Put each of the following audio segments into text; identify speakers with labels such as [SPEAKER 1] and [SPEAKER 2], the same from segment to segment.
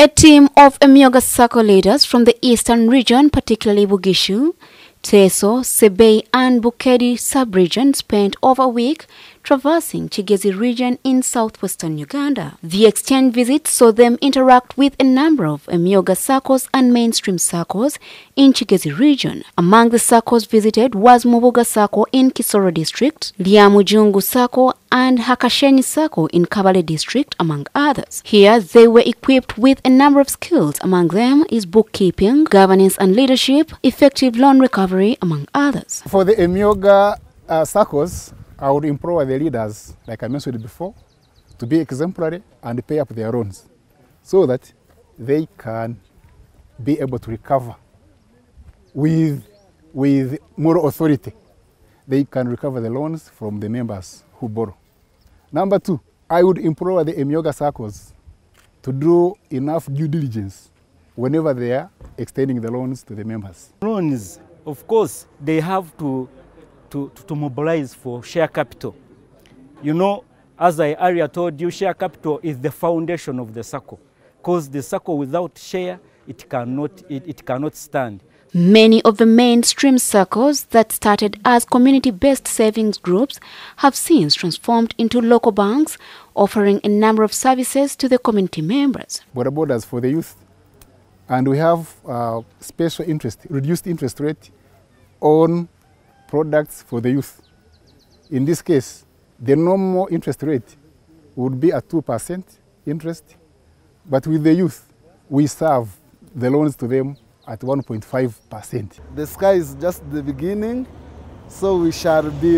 [SPEAKER 1] A team of Emyoga Sacco leaders from the eastern region, particularly Bugishu, Teso, Sebei and Bukedi sub-region spent over a week traversing Kigezi region in southwestern Uganda. The exchange visit saw them interact with a number of Emyoga Saccos and mainstream Saccos in Kigezi region. Among the Saccos visited was Mubuga Sacco in Kisoro district, Liamujungu Sacco and Hakasheni Sacco in Kabale district, among others. Here they were equipped with a number of skills. Among them is bookkeeping, governance and leadership, effective loan recovery, among others.
[SPEAKER 2] For the Emyoga Saccos, I would empower the leaders, like I mentioned before, to be exemplary and pay up their loans so that they can be able to recover with moral authority. They can recover the loans from the members who borrow. Number two, I would empower the Emyoga Saccos to do enough due diligence whenever they are extending the loans to the members.
[SPEAKER 3] Loans, of course, they have to mobilize for share capital. You know, as I earlier told you, share capital is the foundation of the Sacco, because the Sacco without share, it cannot stand.
[SPEAKER 1] Many of the mainstream Saccos that started as community-based savings groups have since transformed into local banks, offering a number of services to the community members.
[SPEAKER 2] Bodabodas for the youth, and we have special interest, reduced interest rate on products for the youth. In this case, the normal interest rate would be at 2% interest, but with the youth, we serve the loans to them at 1.5%.
[SPEAKER 4] The sky is just the beginning, so we shall be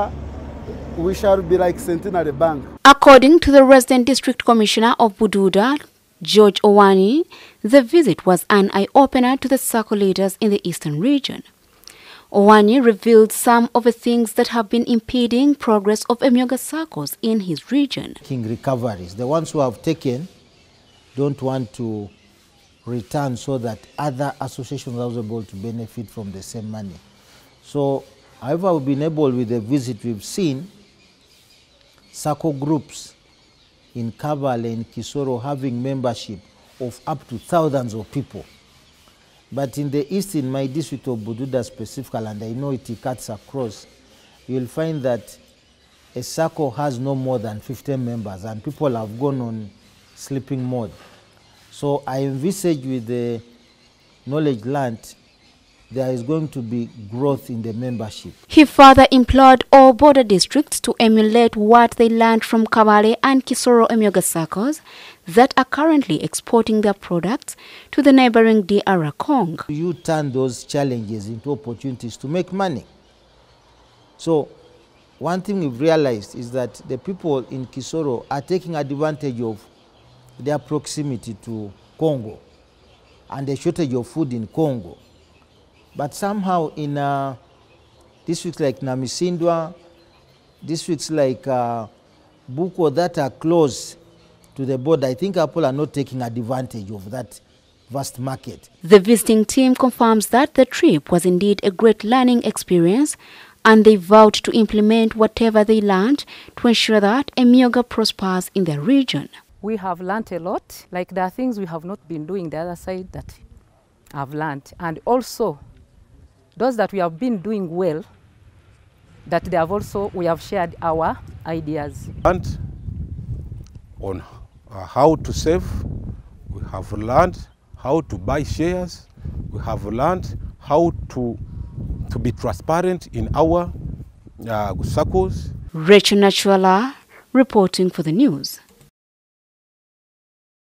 [SPEAKER 4] like Centenary Bank.
[SPEAKER 1] According to the resident district commissioner of Bududa, George Owani, the visit was an eye-opener to the Sacco leaders in the eastern region. Owani revealed some of the things that have been impeding progress of Emyoga Saccos in his region.
[SPEAKER 5] Recoveries. The ones who have taken don't want to return so that other associations are able to benefit from the same money. So, however, we've been able, with the visit we've seen, Sacco groups in Kabale and Kisoro having membership of up to thousands of people. But in the east, in my district of Bududa specifically, and I know it cuts across, you will find that a Sacco has no more than 15 members, and people have gone on sleeping mode. So I envisage with the knowledge learnt, there is going to be growth in the membership.
[SPEAKER 1] He further implored all border districts to emulate what they learned from Kabale and Kisoro Emyoga Saccos that are currently exporting their products to the neighboring DR Congo.
[SPEAKER 5] You turn those challenges into opportunities to make money. So one thing we've realized is that the people in Kisoro are taking advantage of their proximity to Congo and the shortage of food in Congo. But somehow in districts like Namisindwa, districts like Buko that are close to the border, I think people are not taking advantage of that vast market.
[SPEAKER 1] The visiting team confirms that the trip was indeed a great learning experience, and they vowed to implement whatever they learned to ensure that Emyoga prospers in their region.
[SPEAKER 6] We have learned a lot, like there are things we have not been doing the other side that I've learned, and also those that we have been doing well, that they have also, we have shared our ideas.
[SPEAKER 7] And on how to save, we have learned how to buy shares, we have learned how to be transparent in our Saccos.
[SPEAKER 1] Rachel Nachwala reporting for the news.